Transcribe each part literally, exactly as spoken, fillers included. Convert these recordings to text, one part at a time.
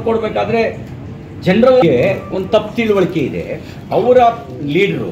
ಕೊಡಬೇಕಾದ್ರೆ ಜನರಿಗೆ ಒಂದು ತಪ್ಪು ತಿಳುವಳಿಕೆ ಇದೆ. ಅವರ ಲೀಡ್ರು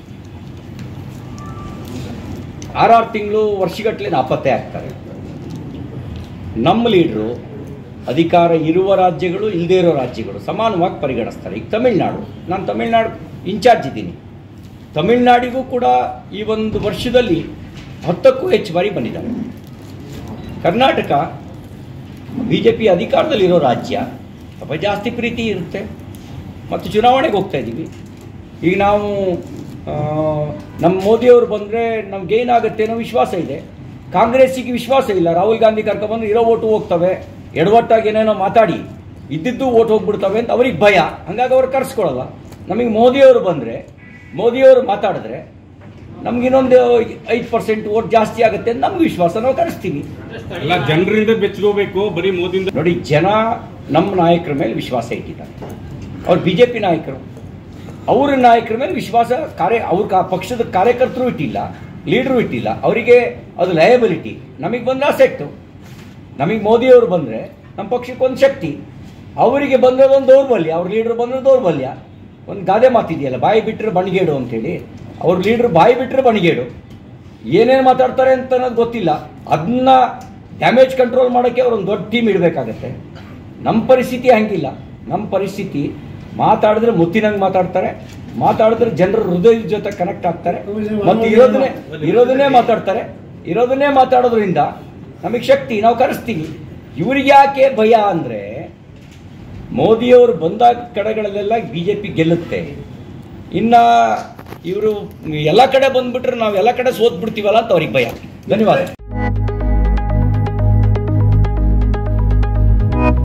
ಆರಾರು ತಿಂಗಳು ವರ್ಷಗಟ್ಟಲೆ ನಾಪತ್ತೆ ಆಗ್ತಾರೆ. ನಮ್ಮ ಲೀಡ್ರು ಅಧಿಕಾರ ಇರುವ ರಾಜ್ಯಗಳು ಇಲ್ಲದೇ ಇರೋ ರಾಜ್ಯಗಳು ಸಮಾನವಾಗಿ ಪರಿಗಣಿಸ್ತಾರೆ. ಈಗ ತಮಿಳ್ನಾಡು, ನಾನು ತಮಿಳ್ನಾಡು ಇನ್ಚಾರ್ಜ್ ಇದ್ದೀನಿ. ತಮಿಳ್ನಾಡಿಗೂ ಕೂಡ ಈ ಒಂದು ವರ್ಷದಲ್ಲಿ ಹತ್ತಕ್ಕೂ ಹೆಚ್ಚು ಬಾರಿ ಬಂದಿದ್ದಾರೆ. ಕರ್ನಾಟಕ ಬಿ ಜೆ ಪಿ ಅಧಿಕಾರದಲ್ಲಿರೋ ರಾಜ್ಯ, ಸ್ವಲ್ಪ ಜಾಸ್ತಿ ಪ್ರೀತಿ ಇರುತ್ತೆ ಮತ್ತು ಚುನಾವಣೆಗೆ ಹೋಗ್ತಾ ಇದ್ದೀವಿ. ಈಗ ನಾವು ನಮ್ಮ ಮೋದಿಯವರು ಬಂದರೆ ನಮಗೇನಾಗುತ್ತೆ ಅನ್ನೋ ವಿಶ್ವಾಸ ಇದೆ. ಕಾಂಗ್ರೆಸ್ಸಿಗೆ ವಿಶ್ವಾಸ ಇಲ್ಲ. ರಾಹುಲ್ ಗಾಂಧಿ ಕರ್ಕೊಬಂದ್ರೆ ಇರೋ ಓಟು ಹೋಗ್ತವೆ, ಎಡವಟ್ಟಾಗಿ ಏನೇನೋ ಮಾತಾಡಿ ಇದ್ದಿದ್ದು ಓಟ್ ಹೋಗ್ಬಿಡ್ತವೆ ಅಂತ ಅವ್ರಿಗೆ ಭಯ. ಹಂಗಾಗಿ ಅವ್ರು ಕರ್ಸ್ಕೊಳ್ಳಲ್ಲ. ನಮಗೆ ಮೋದಿಯವರು ಬಂದರೆ, ಮೋದಿಯವರು ಮಾತಾಡಿದ್ರೆ ನಮ್ಗಿನ್ನೊಂದು ಐದು ಪರ್ಸೆಂಟ್ ಓಟ್ ಜಾಸ್ತಿ ಆಗುತ್ತೆ ಅಂತ ನಮ್ಗೆ ವಿಶ್ವಾಸ, ನಾವು ಕರೆಸ್ತೀವಿ. ಎಲ್ಲ ಜನರಿಂದ ಬೆಚ್ಚಗೋಬೇಕು, ಬರೀ ಮೋದಿಯಿಂದ. ನೋಡಿ, ಜನ ನಮ್ಮ ನಾಯಕರ ಮೇಲೆ ವಿಶ್ವಾಸ ಇಟ್ಟಿದ್ದಾರೆ. ಅವ್ರು ಬಿ ಜೆ ಪಿ ನಾಯಕರು, ಅವ್ರ ನಾಯಕರ ಮೇಲೆ ವಿಶ್ವಾಸ ಕಾರ್ಯ ಅವ್ರ ಪಕ್ಷದ ಕಾರ್ಯಕರ್ತರು ಇಟ್ಟಿಲ್ಲ, ಲೀಡ್ರು ಇಟ್ಟಿಲ್ಲ. ಅವರಿಗೆ ಅದು ಲಯಬಿಲಿಟಿ. ನಮಗೆ ಬಂದರೆ ಅಸೆಟ್ಟು. ನಮಗೆ ಮೋದಿಯವರು ಬಂದರೆ ನಮ್ಮ ಪಕ್ಷಕ್ಕೆ ಒಂದು ಶಕ್ತಿ, ಅವರಿಗೆ ಬಂದರೆ ಒಂದು ದೌರ್ಬಲ್ಯ. ಅವ್ರ ಲೀಡ್ರ್ ಬಂದರೆ ದೌರ್ಬಲ್ಯ. ಒಂದು ಗಾದೆ ಮಾತಿದೆಯಲ್ಲ, ಬಾಯಿ ಬಿಟ್ಟರೆ ಬಣಿಗೇಡು ಅಂತೇಳಿ. ಅವ್ರ ಲೀಡ್ರ್ ಬಾಯಿ ಬಿಟ್ಟರೆ ಬಣಿಗೇಡು. ಏನೇನು ಮಾತಾಡ್ತಾರೆ ಅಂತ ಅನ್ನೋದು ಗೊತ್ತಿಲ್ಲ. ಅದನ್ನ ಡ್ಯಾಮೇಜ್ ಕಂಟ್ರೋಲ್ ಮಾಡೋಕ್ಕೆ ಅವ್ರೊಂದು ದೊಡ್ಡ ಟೀಮ್ ಇಡಬೇಕಾಗತ್ತೆ. ನಮ್ಮ ಪರಿಸ್ಥಿತಿ ಹಂಗಿಲ್ಲ. ನಮ್ಮ ಪರಿಸ್ಥಿತಿ ಮಾತಾಡಿದ್ರೆ ಮುತ್ತಿನಂಗೆ ಮಾತಾಡ್ತಾರೆ, ಮಾತಾಡಿದ್ರೆ ಜನರ ಹೃದಯದ ಜೊತೆ ಕನೆಕ್ಟ್ ಆಗ್ತಾರೆ, ಮತ್ತು ಇರೋದನ್ನೇ ಇರೋದನ್ನೇ ಮಾತಾಡ್ತಾರೆ. ಇರೋದನ್ನೇ ಮಾತಾಡೋದ್ರಿಂದ ನಮಗೆ ಶಕ್ತಿ, ನಾವು ಕರೆಸ್ತೀವಿ. ಇವ್ರಿಗೆ ಯಾಕೆ ಭಯ ಅಂದರೆ, ಮೋದಿಯವರು ಬಂದ ಕಡೆಗಳಲ್ಲೆಲ್ಲ ಬಿ ಜೆ ಪಿ ಗೆಲ್ಲುತ್ತೆ. ಇನ್ನು ಇವರು ಎಲ್ಲ ಕಡೆ ಬಂದುಬಿಟ್ರೆ ನಾವು ಎಲ್ಲ ಕಡೆ ಸೋತ್ ಬಿಡ್ತೀವಲ್ಲ ಅಂತ ಅವ್ರಿಗೆ ಭಯ. ಧನ್ಯವಾದ.